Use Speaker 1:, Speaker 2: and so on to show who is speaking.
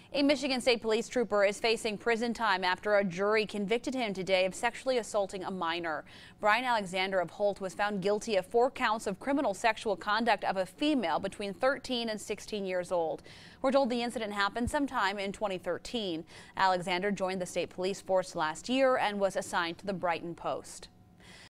Speaker 1: A Michigan State Police trooper is facing prison time after a jury convicted him today of sexually assaulting a minor. Alexander of Holt was found guilty of 4 counts of criminal sexual conduct of a female between 13 and 16 years old. We're told the incident happened sometime in 2013. Alexander joined the state police force last year and was assigned to the Brighton post.